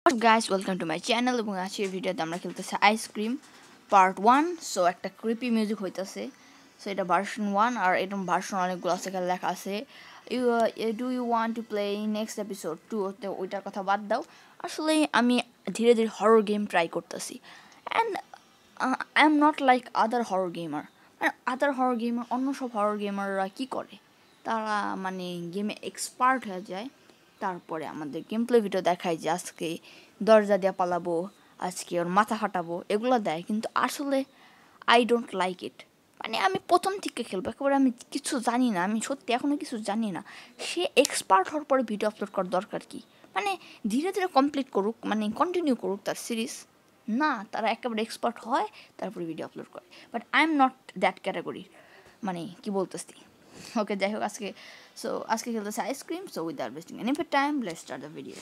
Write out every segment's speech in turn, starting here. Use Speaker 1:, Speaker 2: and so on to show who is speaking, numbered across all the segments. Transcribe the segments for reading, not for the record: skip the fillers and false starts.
Speaker 1: Guys welcome to my channel এবং আজকের ভিডিওতে আমরা খেলতেছি আইসক্রিম পার্ট 1 সো একটা ক্রিপি মিউজিক হইতাছে সো এটা ভার্সন 1 আর এরকম ভার্সন অনেকগুলো আছে এখানে লেখা আছে do you want to play next episode 2 তে ওইটার কথা বাদ দাও আসলে আমি ধীরে ধীরে হরর গেম ট্রাই করতেছি and I am not like other horror gamer অন্য সব হরর গেমাররা কী করে তারা মানে গেমে এক্সপার্ট হয়ে যায় তারপরে আমাদের গেম প্লে ভিডিও দেখায় যে আজকে দরজা দিয়ে পালাবো আজকে ওর মাথা ফাটাবো এগুলো দেয় কিন্তু আসলে আই ডোন্ট লাইক ইট মানে আমি প্রথম থেকে খেলবো একেবারে আমি কিছু জানি না আমি সত্যি এখনও কিছু জানি না সে এক্সপার্ট হওয়ার পরে ভিডিও আপলোড করার দরকার কি মানে ধীরে ধীরে কমপ্লিট করুক মানে কন্টিনিউ করুক তার সিরিজ না তারা একেবারে এক্সপার্ট হয় তারপরে ভিডিও আপলোড করে but I am not that category মানে কি বলতেছি ওকে যাই হোক আজকে খেলতেছে ice cream so without wasting any time let's start the video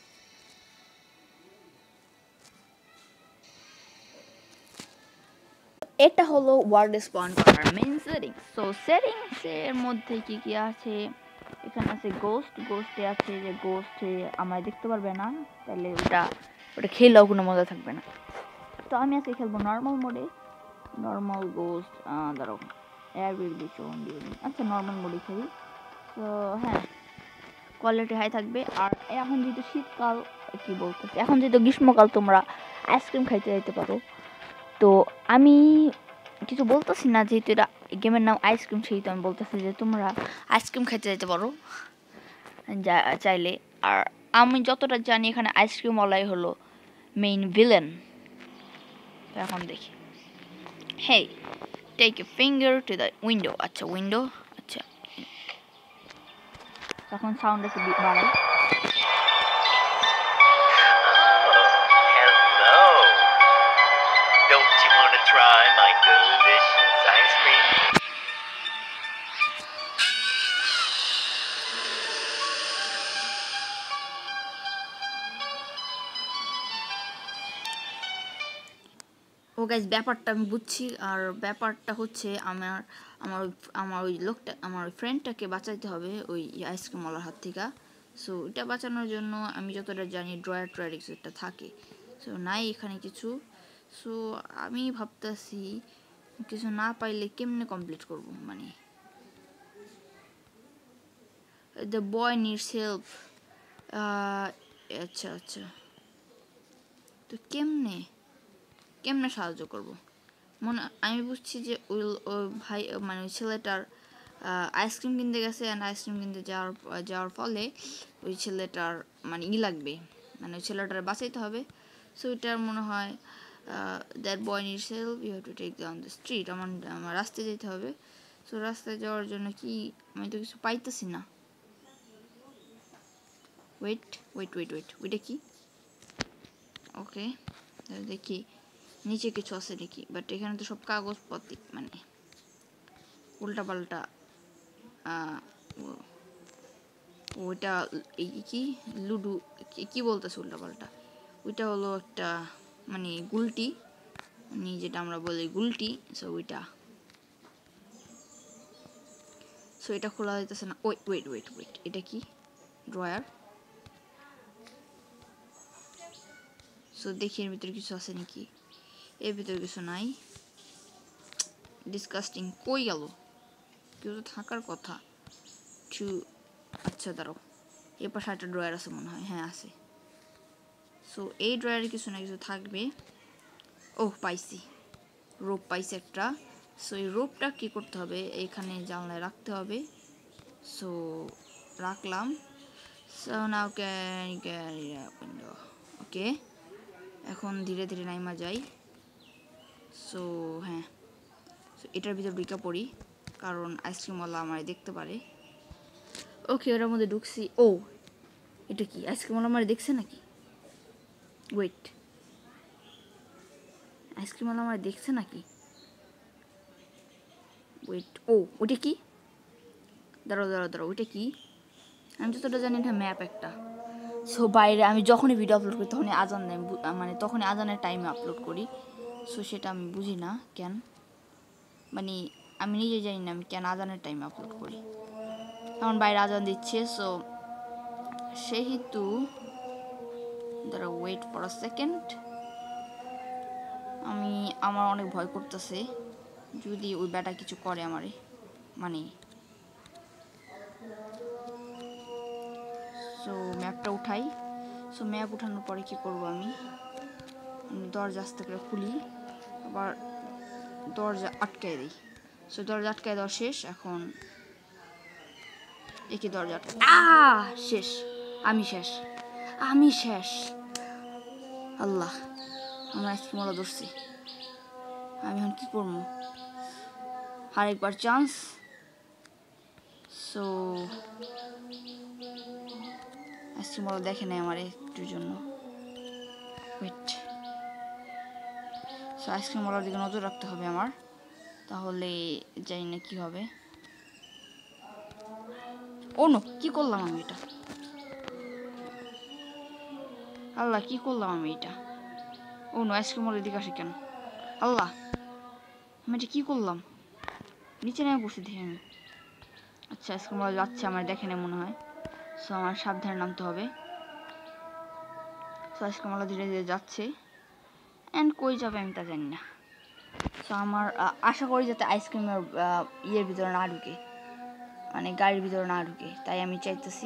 Speaker 1: এটা হলো ওয়ার্ড স্পন করার মেইন সেটিং সো সেটিংসের মধ্যে কি কি আছে এখানে আছে গোস্টে আছে যে গোস্টে আমায় দেখতে পারবে না তাহলে ওটা খেলেও কোনো মজা থাকবে না তো আমি আজকে খেলবো নর্মাল গোস্ট দাঁড়াও air will be shown during আচ্ছা নর্মাল মোডে খেলি তো হ্যাঁ কোয়ালিটি হাই থাকবে আর এখন যেহেতু শীতকাল কি বলতেছি এখন যেহেতু গ্রীষ্মকাল তোমরা আইসক্রিম খাইতে যাইতে পারো তো আমি কিছু বলতেছি না যেহেতু এটা গেমের নাম আইসক্রিম সেহেতু আমি বলতেছি যে তোমরা আইসক্রিম খাইতে যাইতে পারো চাইলে আর আমি যতটা জানি এখানে আইসক্রিমওয়ালাই হলো মেইন ভিলেন এখন দেখি hey take a finger to the window আচ্ছা উইন্ডো আচ্ছা তখন সাউন্ড একটু বাড়াই
Speaker 2: Don't you want to try my delicious ice cream?
Speaker 1: ও গাইস ব্যাপারটা আমি বুঝছি আর ব্যাপারটা হচ্ছে আমার আমার আমার ওই লোকটা আমার ওই ফ্রেন্ডটাকে বাঁচাইতে হবে ওই আইসক্রিমওয়ালার হাত থেকে সো এটা বাঁচানোর জন্য আমি যতটা জানি ড্রয়ার একটা থাকে সো নাই এখানে কিছু সো আমি ভাবতেছি কিছু না পাইলে কেমনে কমপ্লিট করব মানে দ্য বয় নিডস হেল্প আচ্ছা তো কেমনে সাহায্য করব আমি বুঝছি যে ওই ভাই মানে ওই ছেলেটার আইসক্রিম কিনতে গেছে অ্যান্ড আইসক্রিম কিনতে যাওয়ার ফলে ওই ছেলেটার মানে লাগবে মানে ওই ছেলেটার বাঁচাইতে হবে সো এটার মনে হয় that boy needs help you have to take down the street আমার রাস্তায় যেতে হবে সো রাস্তায় যাওয়ার জন্য কি আমি তো কিছু পাইতেছি না ওয়েট ওইটা কি ওকে দেখি নিচে কিছু আছে নাকি বাট এখানে তো সব কাগজপত্র মানে উল্টাপাল্টা ওইটা কি লুডু কি বলতেছে উল্টাপাল্টা ওইটা হলো একটা মানে গুলটি মানে যেটা আমরা বলি গুলটি সো এটা খোলা যাইতেছে না ওয়েট এটা কি ড্রয়ার সো দেখি এর ভিতরে কিছু আছে নাকি এর ভিতরে কিছু নাই ডিসকাস্টিং কই গেল কেউ তো থাকার কথা আচ্ছা দাঁড়াও এর পাশে একটা ড্রয়ার আছে মনে হয় হ্যাঁ আছে সো এই ড্রয়ারে কিছু না কিছু থাকবে পাইছি রোপ পাইছি একটা সো এই রোপটা কী করতে হবে এখানে জানলায় রাখতে হবে সো রাখলাম সো নাও ওকে এখন ধীরে ধীরে নাইমা যাই সো হ্যাঁ সো এটার ভিতর ঢুকে পড়ি কারণ আইসক্রিমওয়ালা আমার দেখতে পারে ওকে ওটার মধ্যে ঢুকছি এটা কি আইসক্রিমওয়ালা আমার দেখছে নাকি ওয়েট আইসক্রিমওয়ালা আমার দেখছে নাকি ওইটা কি দাঁড়াও ওইটা কি আমি যতটা জানি এটা ম্যাপ একটা সো বাইরে আমি যখনই ভিডিও আপলোড করি তখনই আজান দেয় মানে তখনই আজানের টাইমে আপলোড করি সো সেটা আমি বুঝি না কেন মানে আমি নিজে জানি না আমি কেন আজানের টাইমে আপলোড করি এখন বাইরে আজান দিচ্ছে সো সেহেতু দাঁড়া, ওয়েট ফর আ সেকেন্ড। আমার অনেক ভয় করতেছে যদি ওই ব্যাটা কিছু করে আমারে, মানে। সো ম্যাপটা উঠাই। সো ম্যাপ উঠানোর পরে কি করব আমি দরজা আস্তে করে খুলি, আবার দরজা আটকায় দিই। সো দরজা আটকায় দেওয়া শেষ। এখন একই দরজা শেষ। আমি শেষ। আল্লাহ, আমরা আইসক্রিম ওলা ধরছি। আমি এখন কি করবো? আরেকবার চান্স। সো আইসক্রিম ওলা দেখে নেয় আমার একটুর জন্য। ওয়েট। সো আইসক্রিম ওলার দিকে নজর রাখতে হবে আমার, তাহলে জানি না কি হবে। ও নো, কি করলাম আমি এটা? আল্লাহ, কি করলাম আমি এটা? ও নো, আইসক্রিম ওলার দিকে আসে কেন? আল্লাহ, আমি এটা কি করলাম? নিচে নেমে বসে দেখি আমি। আচ্ছা, আইসক্রিম ওলা যাচ্ছে, আমার দেখে নেই মনে হয়। সো আমার সাবধানে নামতে হবে। সো আইসক্রিম ওলা ধীরে ধীরে যাচ্ছে, অ্যান্ড কই যাবে আমি তা জানি না। সো আমার আশা করি যাতে আইসক্রিমের ইয়ের ভিতরে না ঢুকে, মানে গাড়ির ভিতরে না ঢুকে, তাই আমি চাইতেছি।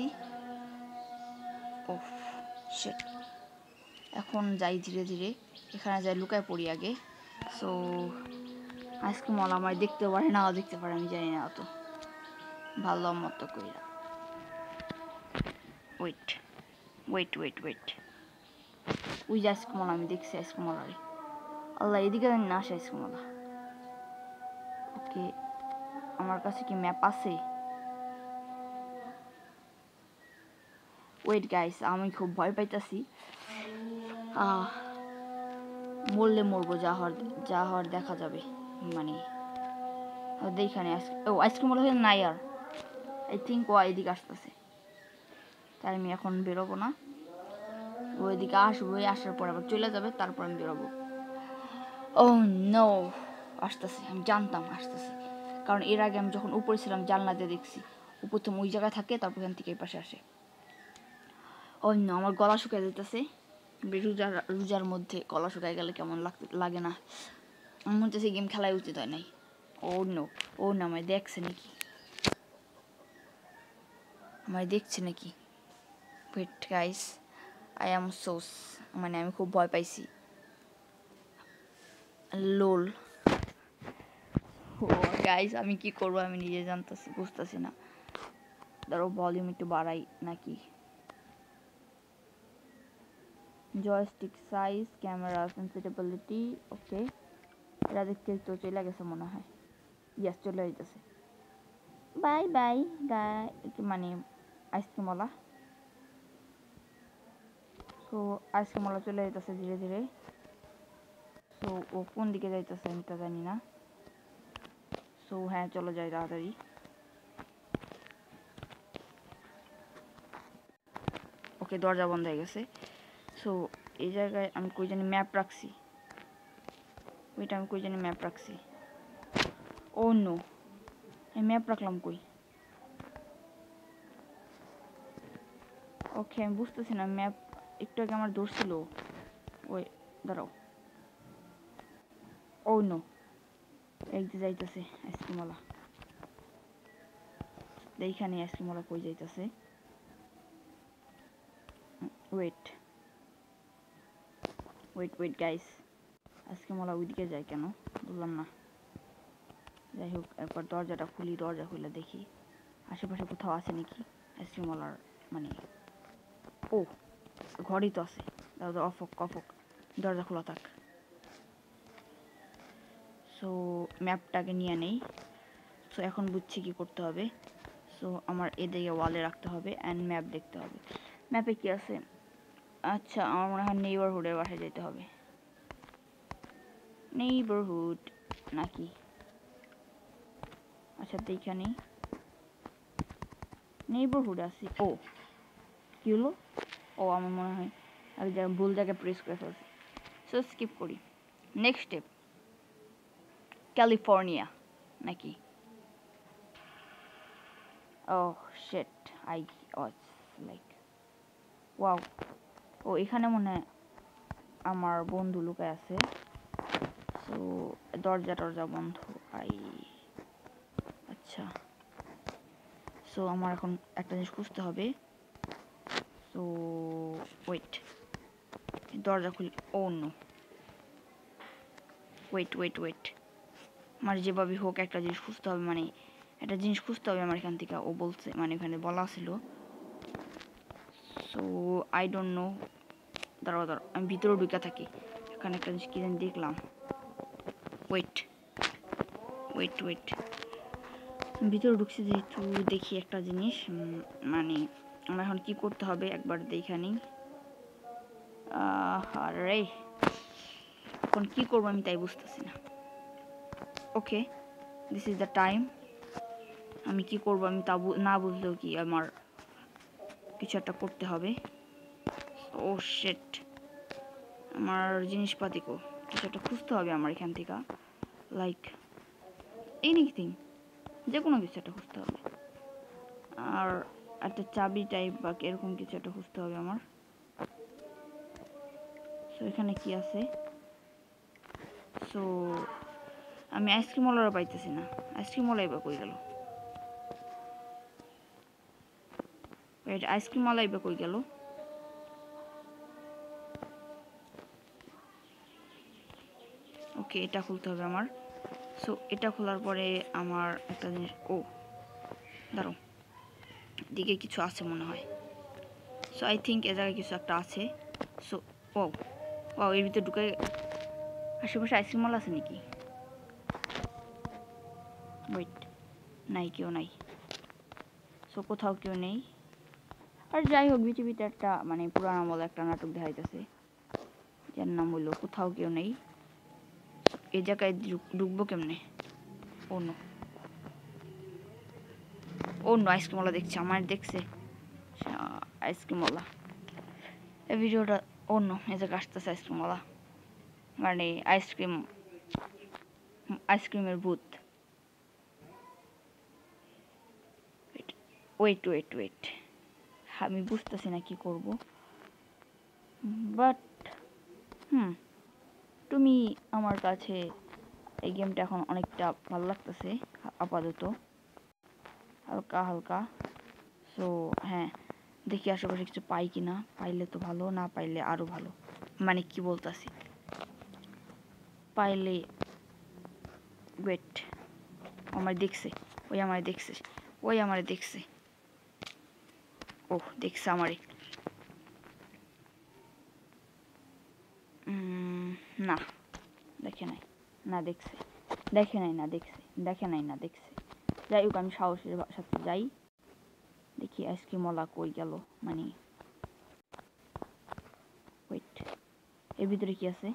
Speaker 1: Oh shit. এখন যাই ধীরে ধীরে, এখানে যাই লুকায় পড়ি আগে। সো আইসক্রিমওয়ালা আমার দেখতে পারে নাও দেখতে পারে, আমি জানি না অত ভালো মতো কইরা। ওয়েট ওয়েট ওয়েট ওয়েট, ওই যে আইসক্রিমওয়ালা, আমি দেখছি আইসক্রিমওয়ালারে। আল্লাহ, এদিকে জানি না আসে আইসক্রিমওয়ালা। ওকে, আমার কাছে কি ম্যাপ আছে? ওয়েট গাইস, আমি খুব ভয় পাইতাছি। মরলে মরবো, যা হওয়ার দেখা যাবে, মানে এইখানে। ও আইসক্রিম ওলা হয়ে নাই আর, আই থিঙ্ক ও এদিকে আসতেছে, তাই আমি এখন বেরোবো না। ও এদিকে আসবো, আসার পর আবার চলে যাবে, তারপর আমি বেরোবো। ও নো, আসতেছে, আমি জানতাম আসতেছে, কারণ এর আগে আমি যখন উপরে ছিলাম জানলাতে দেখছি ও প্রথম ওই জায়গায় থাকে, তারপর এখান থেকে এই পাশে আসে। ও নো, আমার গলা শুকায় যেতেছে। রোজার মধ্যে গলা শুকায় গেলে কেমন লাগে না? আমার মধ্যে সেই গেম খেলাই উচিত হয় নাই। ও নো, আমায় দেখছে নাকি? Wait guys, I am sauce, মানে আমি খুব ভয় পাইছি। লোল। ও গাইস, আমি কি করবো আমি নিজে বুঝতেছি না। ধরো ভলিউম একটু বাড়াই নাকি? Joystick size, camera sensitivity, okay. এটা দেখতে তো চলে গেছে মনে হয়। ইয়েস, চলে যাইতেছে। বাই বাই মানে আইসক্রিমওয়ালা। সো আইসক্রিমওয়ালা চলে যাইতেছে ধীরে ধীরে। সো ও কোন দিকে যাইতেছে আমি তা জানি না। সো হ্যাঁ, চলো যাই তাড়াতাড়ি। ওকে, দরজা বন্ধ হয়ে গেছে। সো এই জায়গায় আমি কই জানি ম্যাপ রাখছি। ও নো, আমি ম্যাপ রাখলাম কই? ওকে, আমি বুঝতেছি না ম্যাপ। একটু আগে আমার ধরছিল। ওই দাঁড়াও। ও নো, একদিকে যাইতেছে আইসক্রিমওয়ালা। এইখানে আইসক্রিমওয়ালা কই যাইতেছে? ওয়েট গাইস, আইসক্রিমওয়ালা ওইদিকে যায় কেন বললাম না। যাই হোক, একবার দরজা খুলে দেখি আশেপাশে কোথাও আছে নাকি আইসক্রিমওয়ালার, মানে। ও, ঘরই তো আছে। দাদা অফক দরজা খোলা থাক। সো ম্যাপটাকে নিয়ে নেই। সো এখন বুঝছি কি করতে হবে। সো আমার এদিকে ওয়ালে রাখতে হবে অ্যান্ড ম্যাপ দেখতে হবে। ম্যাপে কি আছে? আচ্ছা, আমার মনে হয় নেইবারহুডের বাসায় যেতে হবে। নেইবারহুড নাকি? আচ্ছা, তো এইখানেই নেইবারহুড আছে। ও, কি হলো? ও, আমার মনে হয় আমি ভুল জায়গায় প্রেস করে ফেলছি। সো স্কিপ করি। নেক্সট স্টেপ ক্যালিফোর্নিয়া নাকি? Oh shit, I was like, wow. ও এখানে মনে হয় আমার বন্ধু লুকায় আছে। সো দরজা টরজা বন্ধ। আচ্ছা, সো আমার এখন একটা জিনিস খুঁজতে হবে। সো ওয়েট, দরজা খুলি। ও নো, ওয়েট, আমার যেভাবে হোক একটা জিনিস খুঁজতে হবে, মানে একটা জিনিস খুঁজতে হবে আমার এখান থেকে। ও বলছে, মানে এখানে বলা ছিল। So I don't know. দাঁড়াও, আমি ভিতরে ঢুকে থাকি। এখানে একটা জিনিস কি জানি দেখলাম। ওয়েট, ভিতরে ঢুকছি যেহেতু, দেখি একটা জিনিস। মানে আমার এখন কি করতে হবে একবার দেখে নিই। আরে এখন কি করবো আমি তাই বুঝতেছি না। Okay, this is the time. আমি কি করবো আমি তা না বুঝলেও কি আমার কিছু একটা করতে হবে। ও শিট, আমার জিনিসপাতি কিছু একটা খুঁজতে হবে আমার এখান থেকে। লাইক এনিথিং, যে কোনো কিছু একটা খুঁজতে হবে। আর একটা চাবি টাইপ বা এরকম কিছু একটা খুঁজতে হবে আমার। সো এখানে কি আছে? সো আমি আইসক্রিম ওয়ালারা পাইতেছি না। আইসক্রিম ওয়ালাই বা কই গেল? আইসক্রিম ওয়ালাই বা কই গেল? ওকে, এটা খুলতে হবে আমার। সো এটা খোলার পরে আমার একটা জিনিস, দাঁড়াও, দিকে কিছু আছে মনে হয়। সো আই থিঙ্ক এ জায়গায় কিছু একটা আছে। সো এর ভিতরে ঢুকে, আশেপাশে আইসক্রিম ওয়ালা আছে নাকি? ওয়েট, নাই, কেউ নাই। সো কোথাও কেউ নেই। আর যাই হোক, বিটিভিতে একটা মানে পুরানো বলে একটা নাটক দেখাইতেছে, যার নাম হইলো কোথাও কেউ নেই। এই জায়গায় ঢুকবো কেমনে? ও নো, আইসক্রিমওয়ালা দেখছে, আমার দেখছে আইসক্রিমওয়ালা। এই ভিডিওটা এই জায়গায় আসতেছে আইসক্রিমওয়ালা, মানে আইসক্রিমের ভূত। ওয়েট, আমি বুঝতেছি না কি করব। বাট তুমি আমার কাছে এই গেমটা এখন অনেকটা ভালো লাগতেছে আপাতত, হালকা। সো হ্যাঁ, দেখি আশেপাশে কিছু পাই কিনা। পাইলে তো ভালো, না পাইলে আরো ভালো। মানে কি বলতাছি, পাইলে ওয়েট, আমার দেখছে, আমারে দেখছে। দেখছে আমারে। না, দেখে নাই, না দেখছে। যাই হোক, আমি সাহসের সাথে যাই, দেখি আইসক্রিমওয়ালা কই গেল। মানে ওয়েট, এর ভিতরে কি আছে?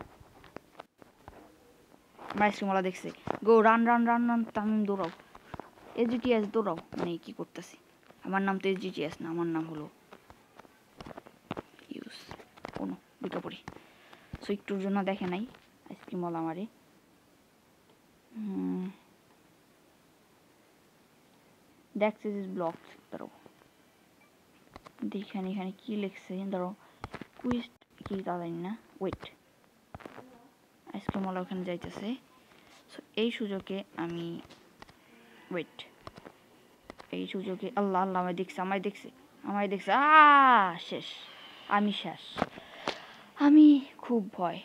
Speaker 1: আইসক্রিমওয়ালা দেখছে। গো, রান, তামিম দৌড়াও, SGTS দৌড়াও। মানে কি করতেছি? আমার নাম তো SGTS না, আমার নাম হলো ইউস। দুটো পড়ি। সো একটুর জন্য দেখে নাই আইসক্রিমওয়ালা আমারে। দেখছে ব্লকস। দাঁড়াও, দেখেন এখানে কি লিখছে। দাঁড়াও, কুইজ কি তা জানি না। ওয়েট, আইসক্রিমওয়ালা ওখানে যাইতেছে। সো এই সুযোগে আমি আল্লাহ, আমায় দেখছে। শেষ, আমি শেষ। আমি খুব ভয়।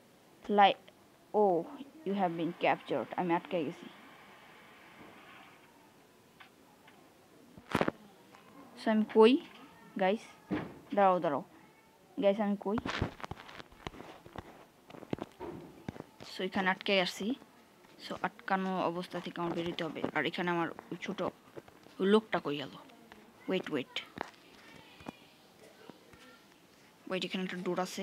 Speaker 1: You have been captured. আমি আটকে গেছি। সো আমি কই গাইস? দাঁড়াও গাইস, আমি কই? সো এখানে আটকে আসছি। সো আটকানো অবস্থা থেকে আমার বেরোতে হবে। আর এখানে আমার ওই ছোট লোকটা কই গেল? ওয়েট, এখানে একটা ডোর আছে।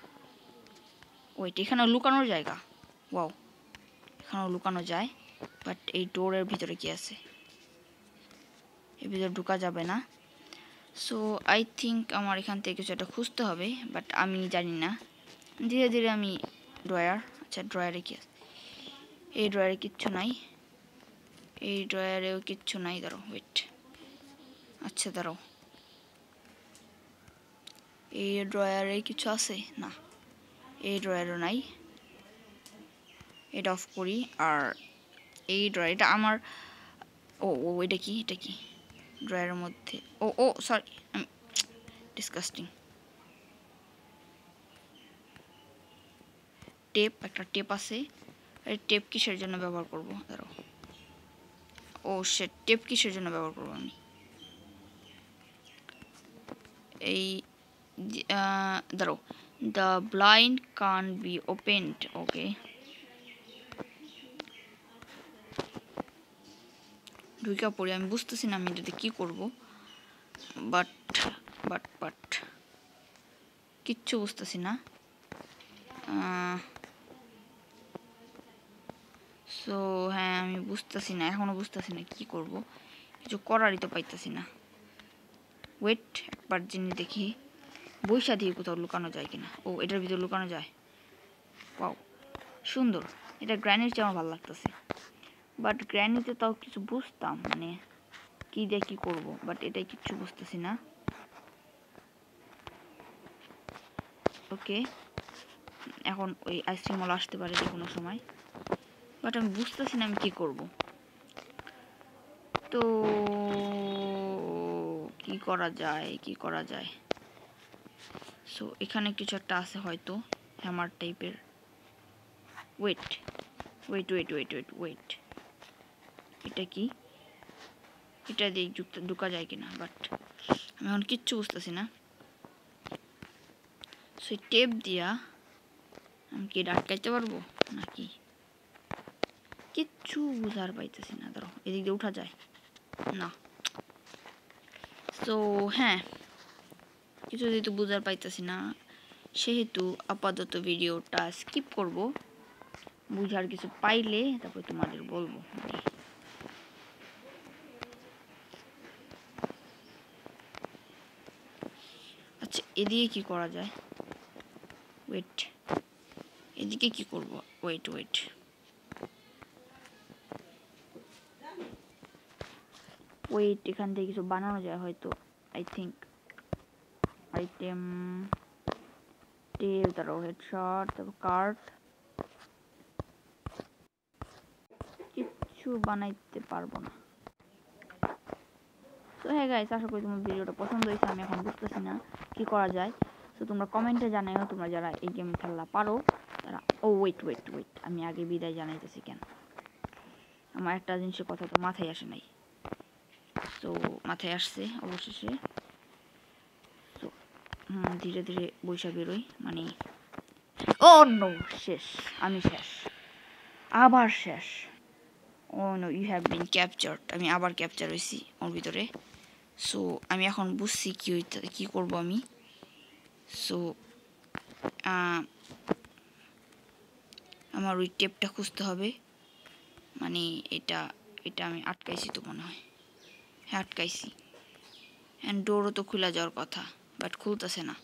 Speaker 1: এখানে লুকানোর জায়গা। ওয়াও, এখানেও লুকানো যায়। বাট এই ডোরের ভিতরে কি আছে? এর ভিতরে ঢোকা যাবে না। সো আই থিঙ্ক আমার এখান থেকে কিছু একটা খুঁজতে হবে, বাট আমি জানি না। ধীরে ধীরে আমি আচ্ছা, ড্রয়ারে কি আছে? এই ড্রয়ারে কিচ্ছু নাই। দাঁড়াও, ওয়েট। আচ্ছা, দাঁড়াও, এই ড্রয়ারে কিছু আছে না, এই ড্রয়ারও নাই। এটা অফ করি। আর এই ড্রয়ার, এটা আমার, ও এটা কি, এটা কি ড্রয়ারের মধ্যে, ও সরি, ডিসকাস্টিং। টেপ, একটা টেপ আছে। এই টেপ কিসের জন্য ব্যবহার করব? দাঁড়াও, সে টেপ কিসের জন্য ব্যবহার করব আমি? এই দাঁড়াও, the blind can be opened. Okay, ঢুকা পড়ি। আমি বুঝতেছি না আমি এটাতে কি করব, বাট কিচ্ছু বুঝতেছি না। সো হ্যাঁ, আমি বুঝতেছি না, এখনো বুঝতেছি না কি করব, কিছু করারই তো পাইতেছি না। ওয়েট, একবার জিনিস দেখি বইসা দিয়ে কোথাও লুকানো যায় কিনা। এটার ভিতরে লুকানো যায়। পাও, সুন্দর। এটা গ্র্যানির চেয়ে আমার ভালো লাগতেছে, বাট গ্র্যানিতে তাও কিছু বুঝতাম, মানে কি দিয়ে কি করব, বাট এটাই কিচ্ছু বুঝতেছি না। ওকে, এখন ওই আইসক্রিম ওয়ালা আসতে পারে যে কোনো সময়, বাট আমি বুঝতেছি না আমি কি করব। তো কি করা যায়? সো এখানে কিছু একটা আছে হয়তো, হ্যামার টাইপের। ওয়েট, এটা কি? এটা দিয়ে ঢুকা যায় কিনা, বাট আমি এখন কিচ্ছু বুঝতেছি না। সেই টেপ দিয়া আমি কি আটকাইতে পারবো নাকি? কিচ্ছু বুঝার পাইতেছি না। ধরো এদিক দিয়ে উঠা যায় না। তো হ্যাঁ, কিছু যেহেতু বুঝার পাইতেছি না, সেহেতু আপাতত ভিডিওটা স্কিপ করব। বুঝার কিছু পাইলে তারপর তোমাদের বলবো। আচ্ছা, এদিকে কি করা যায়? ওয়েট, এদিকে কি করব? ওয়েট, এখান থেকে কিছু বানানো যায় হয়তো, আই থিঙ্ক। আইটেম, টেল, তারপর হেডশট, তারপর কার্ড, কিছু বানাইতে পারবো না। তো হ্যাঁ গাইস, আশা করি তোমার ভিডিওটা পছন্দ হয়েছে। আমি এখন বুঝতেছি না কি করা যায়। তো তোমরা কমেন্টে জানাইও তোমরা যারা এই গেম খেলা পারো তারা। ওয়েট, আমি আগে বিদায় জানাইতেছি কেন, আমার একটা জিনিসের কথা তো মাথায় আসে নাই। তো মাথায় আসছে অবশেষে। তো ধীরে ধীরে বৈশা বেরোই, মানে নো, শেষ, আমি শেষ, আবার শেষ। No, you have been captured. আমি আবার ক্যাপচার হয়েছি ওর ভিতরে। সো আমি এখন বুঝছি কি করব আমি। সো আমার ওই টেপটা খুঁজতে হবে, মানে এটা আমি আটকাইছি তো মনে হয়। হ্যাঁ, আটকাইছি। অ্যান্ড ডোরও তো খোলা যাওয়ার কথা, বাট খুলতেছে না।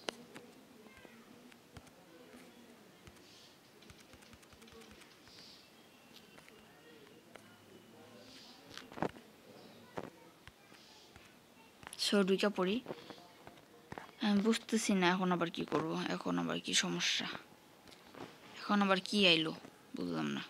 Speaker 1: সো ঢুকে পড়ি। আমি বুঝতেছি না এখন আবার কি করব, এখন আবার কি সমস্যা, এখন আবার কি আইলো বুঝলাম না।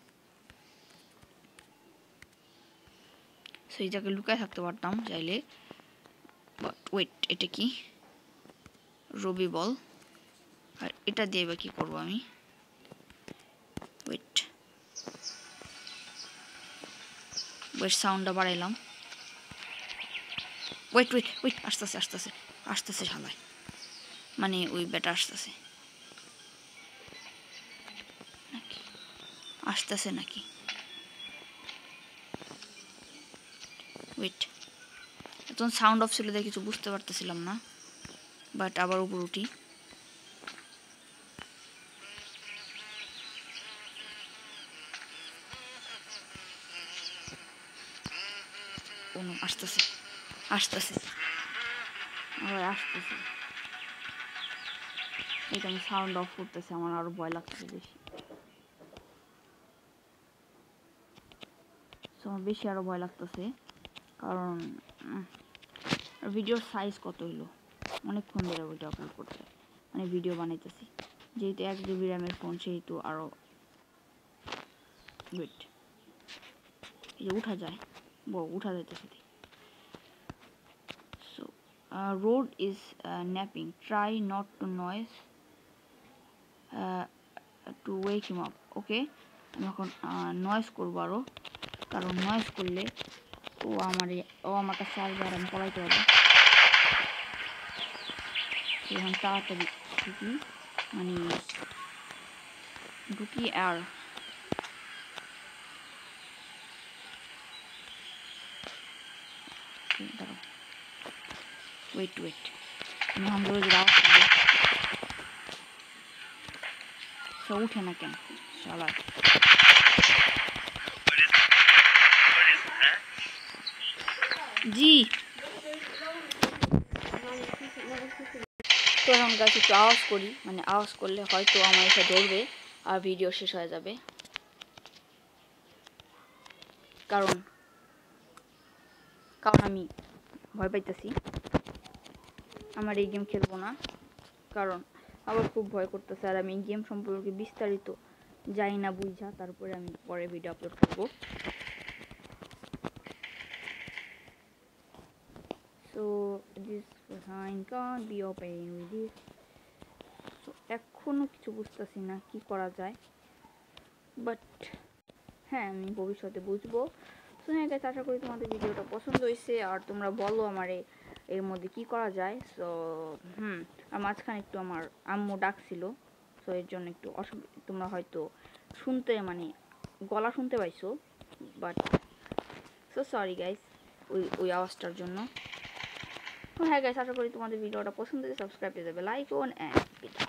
Speaker 1: সেই জায়গায় লুকায় থাকতে পারতাম চাইলে, বাট ওয়েট, এটা কি? রবি বল। আর এটা দিয়ে এবার কি করবো আমি? ওয়েট, সাউন্ডটা বাড়াইলাম। ওয়েট, আসতেছে শালায়, মানে ওই বেটা আসতেছে নাকি? ওয়েট, এখন সাউন্ড অফ ছিল দেখে কিছু বুঝতে পারতেছিলাম না, বাট আবার উপর উঠি। আসতেছে এটা আমি সাউন্ড অফ করতেছি, আমার আরো ভয় লাগতেছে বেশি। আমার বেশি আরো ভয় লাগতেছে, কারণ ভিডিওর সাইজ কত হইলো, অনেকক্ষণ ধরে ভিডিও আপলোড করতে, মানে ভিডিও বানাইতেছি। যেহেতু 1 GB র্যামের ফোন, সেহেতু আরও ওয়েট, এই যে উঠা যায়, উঠা যাইতেছে। So Rod is napping, try not to noise to wake him up. Okay, আমি এখন নয়েজ করবো আরও, কারণ নয়েজ করলে ও আমার কাছে আসবে আর আমি পড়াইতে পারবো। এখন তাড়াতাড়ি মানে ঢুকি আর দাঁড়াও, ওয়েট আমি হামজোর আওয়াজ করবো। সে উঠে না কেন শালা? জি তো এখন কাছে একটু আওয়াজ করি, মানে আওয়াজ করলে হয়তো আমার এসে ধরবে আর ভিডিও শেষ হয়ে যাবে। কারণ আমি ভয় পাইতেছি, আমার এই গেম খেলবো না, কারণ আবার খুব ভয় করতেছে। আর আমি এই গেম সম্পর্কে বিস্তারিত জানি না বুঝা, তারপরে আমি পরে ভিডিও আপলোড করবো। So this sign can't be open with this. So এখনো কিছু বুঝতেছি না কি করা যায়, বাট হ্যাঁ আমি ভবিষ্যতে বুঝবো। সো হ্যাঁ গাইস, আশা করি তোমাদের ভিডিওটা পছন্দ হয়েছে, আর তোমরা বলো আমারে এর মধ্যে কি করা যায়। সো আর মাঝখানে একটু আমার আম্মু ডাকছিল, সো এর জন্য একটু তোমরা হয়তো শুনতে মানে গলা শুনতে পাইছো, বাট সো সরি গাইস ওই আওয়াজটার জন্য। হ্যাঁ গাইস, আশা করি তোমাদের ভিডিওটা পছন্দ হয়েছে। সাবস্ক্রাইব করে দেবে, লাইক অন অ্যান্ড